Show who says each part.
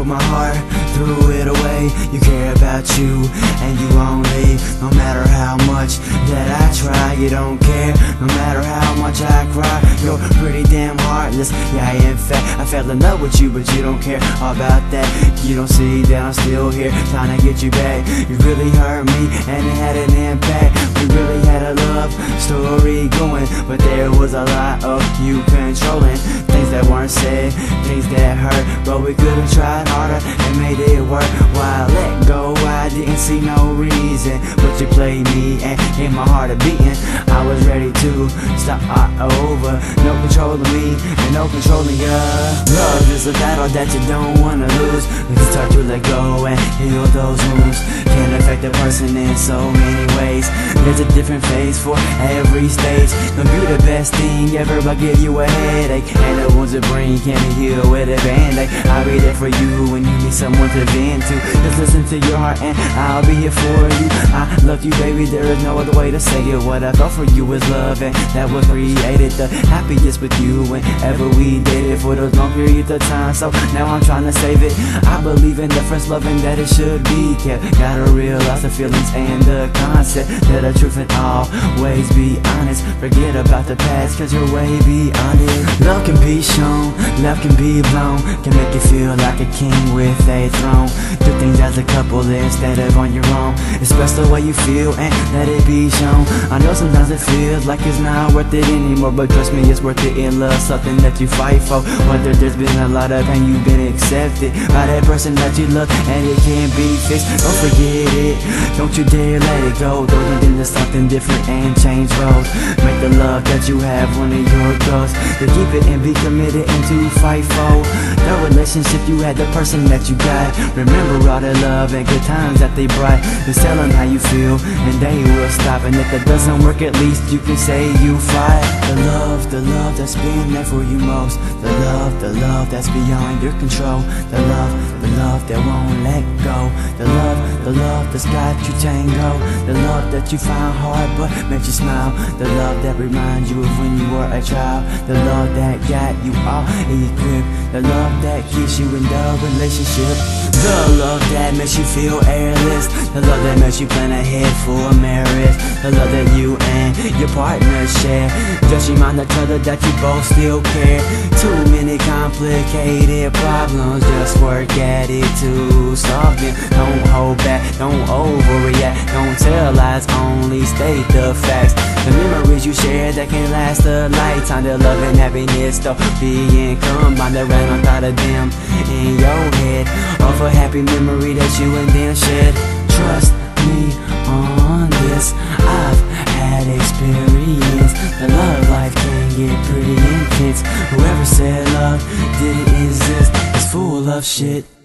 Speaker 1: my heart, threw it away. You care about you and you only. No matter how much that I try, you don't care. No matter how much I cry, you're pretty damn heartless. Yeah, in fact, I fell in love with you, but you don't care about that. You don't see that I'm still here trying to get you back. You really hurt me and it had an impact. We really had a love story going, but there was a lot of you controlling things that weren't said, things that hurt, but we could have tried harder and made it work. Why I let go, I didn't see no reason, but you played me and hit my heart a beating. I was ready to start over. No controlling me and no controlling ya. Love is a battle that you don't wanna lose. It's hard to let go and heal those wounds. Can affect a person in so many ways. There's a different phase for every stage. Gonna be the best thing ever, but give you a headache. And the wounds it bring can't be healed with a band-aid. I'll be there for you when you need someone to vent to. Just listen to your heart and I'll be here for you. I love you, baby, there is no other way to say it. What I felt for you is love, and that was created. The happiest with you whenever we did it for those long periods of time. So now I'm trying to save it. I believe in the first love and that it should be kept. Gotta realize the feelings and the concept that the truth and always be honest. Forget about the past, cause you're way beyond it. Love can be shown, love can be blown, can make you feel like a king with a throne. Do things as a couple instead of on your own. Express the way you feel and let it be shown. I know sometimes it feels like it's not worth it anymore, but trust me, it's worth it in love, something that you fight for. Whether there's been a lot of pain, you've been accepted by that person that you love, and it can't be fixed. Don't forget it, don't you dare let it go. Throw it into something different and change roles. Make the love that you have one of your goals. To keep it and be committed and to fight for the relationship you had, the person that you got. Remember all the love and good times that they brought. Just tell them how you feel and they will stop. And if that doesn't work, at least you can say you fight. The love that's been there for you most. The love that's beyond your control. The love that won't let go. The love that's got you tango. The love that you find hard but makes you smile. The love that reminds you of when you were a child. The love that got you all equipped. The love that keeps you in the relationship. The love that makes you feel airless. The love that makes you plan ahead for marriage. The love that you and your partner share. Just remind each other that you both still care. Too many complicated problems, just work at it to solve them. Don't hold back, don't overreact, don't tell lies, only state the facts. The memories you share that can last a lifetime. The love and happiness though being combined around on thought of them in your head. Of a happy memory that you and them shared. Trust me on this, I've had experience. The love life can get pretty intense. Whoever said love didn't exist is full of shit.